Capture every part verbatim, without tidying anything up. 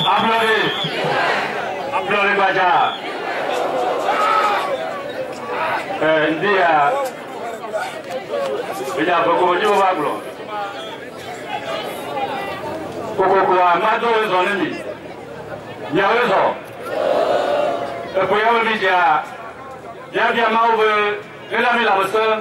Applaudez. Applaudez Baja. Euh, dit à... Il y a beaucoup de gens qui vont Koko a mato raison nini. Il y a raison. Et puis il y a déjà, il y a bien mal ouvert, il a mis la recette.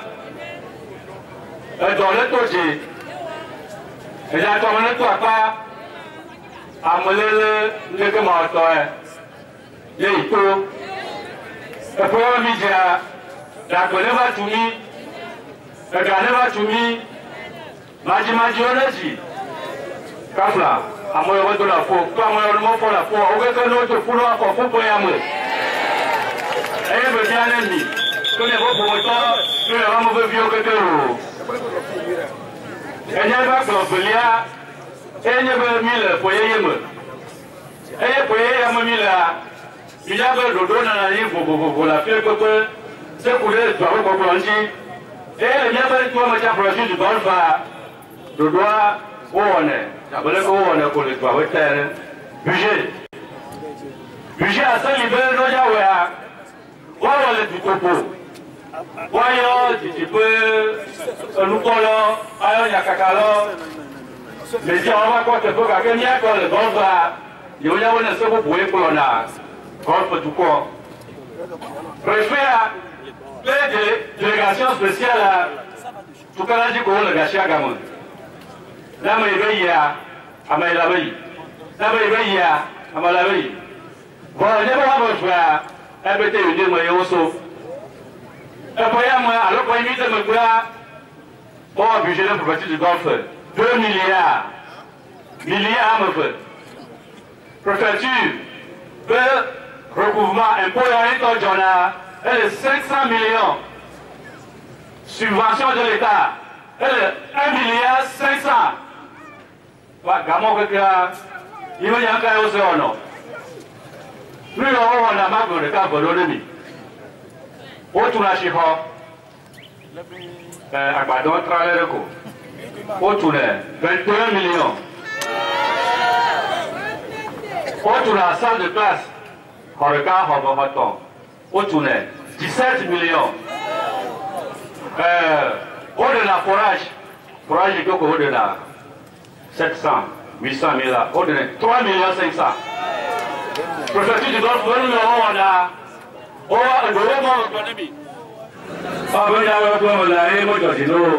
Et dans le toji, il y a tombé le toit pas. À me le le que m'a toé. Il y a eu tout. Et puis il y a déjà, la connaît va tout mis, la connaît va tout mis. Maji maji oneji. Kafla, à moi on va la faux, toi moi on m'en fait la faux, on veut que l'autre foule à faux, faut pas y aller. Et me dit à l'ennemi, que les beaux pour toi, que les hommes veulent vivre que vous. Et n'y a pas que l'on peut lire, et n'y a pas mille pour y aller. Et pour y aller, mille là, il y a pas de dos dans la ligne pour la faire que c'est pour les toi pour plonger. Et il n'y a pas de toi, moi j'ai approché du golf à le doigt. Oh, on est. On est pour les trois budget. Budget à ça, il veut nous dire, ouais, on est du topo. Voyons, tu peux nous coller, il y a caca là. Mais si on va quoi, tu peux gagner, il y a quoi, le golf va. Il y a un seul pour y pour a. Golf tout quoi. Préfère les délégations spéciales, tout cas, je dis qu'on le gâche à Gamon. La maille à ma la veille. La maille à ma la veille. Bon, je ne vais pas me faire un peu de moi aussi. Et puis, alors, pour imiter me faire, bon, budget de propriété du golf, deux milliards. Milliards me fait. Préfecture, peu, recouvrement, impôt et un journal, elle est cinq cents millions. Subvention de l'État, elle est un milliard cinq cents. Gamon que il va y avoir aussi un nom. Plus on a marqué le cas de l'ennemi. Autre la chiffre, à quoi d'autre travailler le coup. Autre vingt et un millions. Autre la salle de classe, on regarde en bâton. Autre dix-sept millions. Au-delà forage, forage est beaucoup au-delà. sept cents, huit cents mille, au-delà, trois millions cinq cents. Préfecture du Golfe, on a. On a un gros moment d'économie. Ah, ben, il y a un peu de la haine, moi, je dis non.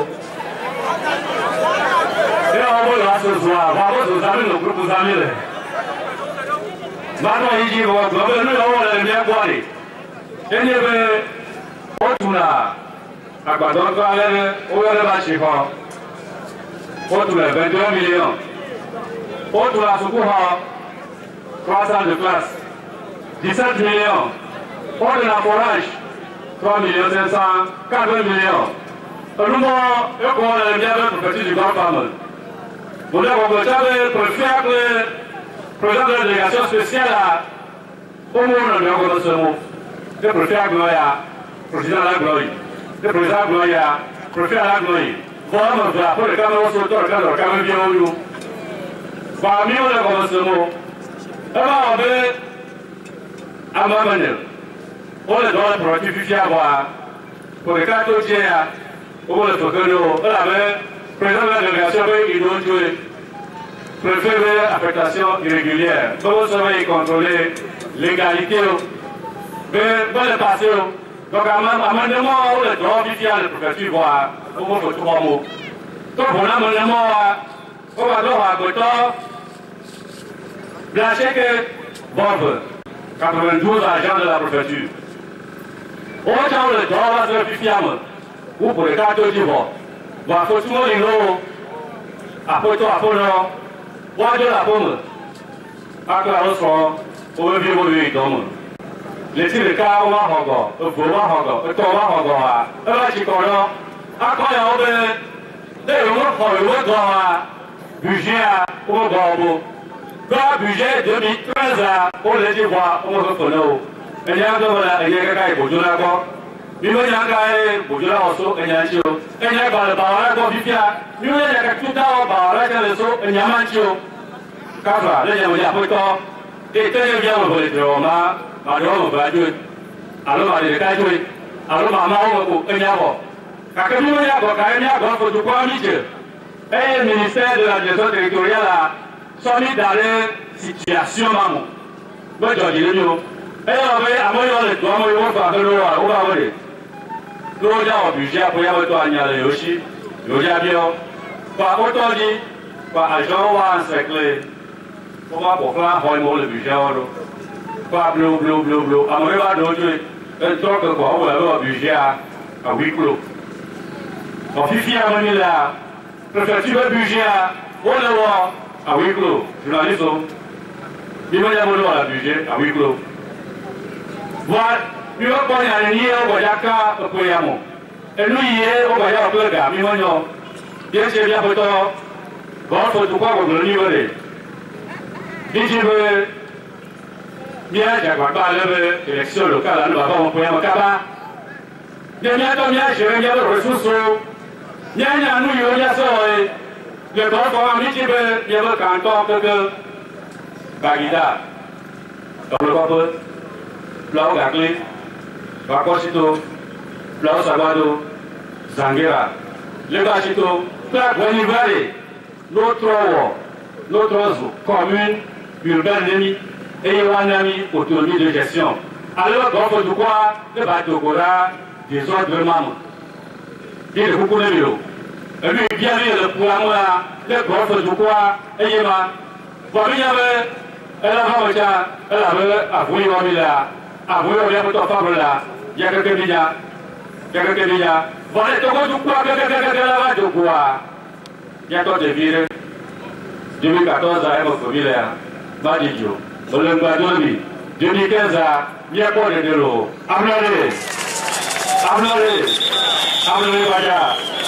Et on va là ce soir, on va aux amis, nos groupes amis. Maintenant, il dit, on va nous, on va bien boire. Et il y avait, autre là, à quoi donc, on va aller chez moi. Autre là, vingt et un millions. Autre là, secours, trois salles de classe, dix-sept millions. Autre là, forage, trois millions cinq cents, quatre millions. Nous, on a bien fait pour petit du grand fameux. Nous avons pour faire le président de la délégation spéciale au monde, nous avons ce mot. Le préfet Gloria, président de la Gloire. Le président Gloria, préfet de la Gloire. Voilà mon frère, pour le caméra sur le toit, le caméra bien au lieu. Parmi nous, nous avons ce mot. Alors, on veut, à ma manière, on est dans le proactif à voir. Pour les quatre autres, au le Tokyo, le président de la délégation, il doit jouer. Préfet affectation irrégulière. Comment ça va y contrôler l'égalité? Mais dans le passé, donc amendement, on le droit via le préfecture voir, au moins trois mots. Donc on a amendement, on va donc à côté, blacher que Bob, quatre-vingt-douze agents de la préfecture. On a le droit de se faire ou pour les quatre d'Ivoire. On va faire tout le monde, après toi, après nous, on va de la pomme. Après la reçoit, on va vivre lui dans le monde. Les types de cas, on va encore, on va encore, on va encore, on va chicoler. Après, on va des gens qui ont le budget, on va voir. Le budget deux mille treize, on les dit voir, on va reconnaître. Et il y a un peu de il y a quelqu'un qui bouge là-bas. Il y a quelqu'un qui bouge là-bas, il y a un chiot. Et il y a un peu de barrage, il y a tout le temps, barrage, il y a un chiot. Kafra, les gens ont dit et tenez bien au volet de Roma, ma dame va jouer. Alors, ma décaille jouer. Alors, ma maman, un yabo. Quand il y a un yabo, il faut tout quoi, Michel. Et le ministère de la gestion territoriale sont mis dans les situations, maman. Moi, je dis le mieux. Et on va à moi, on le doit, on va faire le roi, on va voler. Nous, on a un budget pour y avoir toi, il y a le Yoshi, il y a bien. Par autant dit, par agent ou un cercle, pour moi, pour faire un le budget, par bleu, bleu, bleu, bleu. À moi, on va donner un truc que quoi, on va avoir un budget à huit clos. On fait fier à mon île là, préfère-tu le budget à, on le voit à huit clos. Journaliste, il va y avoir un budget à huit clos. Voilà, il va pas y aller, on va y aller, on va y aller. Et nous, on va y aller, on va y aller, on va y aller. Bien sûr, bien pour toi, bon, il faut tout quoi qu'on le niveau de. Si tu veux, bien, j'ai pas l'élection locale, nous avons un point de cabas. Bien, bien, bien, je vais bien le ressources. Bien, bien, nous, il y a ça, le bon, pour un petit peu, il y a le canton que Bagida. Comme le copain, Blau Gagli, Bakosito, Blau Sabado, Zangira, le Bachito. Notre notre commune urbaine et une autonomie de gestion. Alors, on fait quoi le bateau des autres membres. Il y a beaucoup de vélos. Et lui, bien vu le programme là, le golfe du quoi, et il m'a. Pour lui, elle avait elle avait avoué là, avoué au lèvres de femme là, il y a quelques milliards, il y a quelques milliards. Voilà, tu vois, tu crois que tu quoi. Il y a toi de ville. deux mille quatorze à Emo Comila, Madidio, Olympadoni, deux mille quinze à Miakore de l'eau. Ablare, Ablare, Ablare Baja.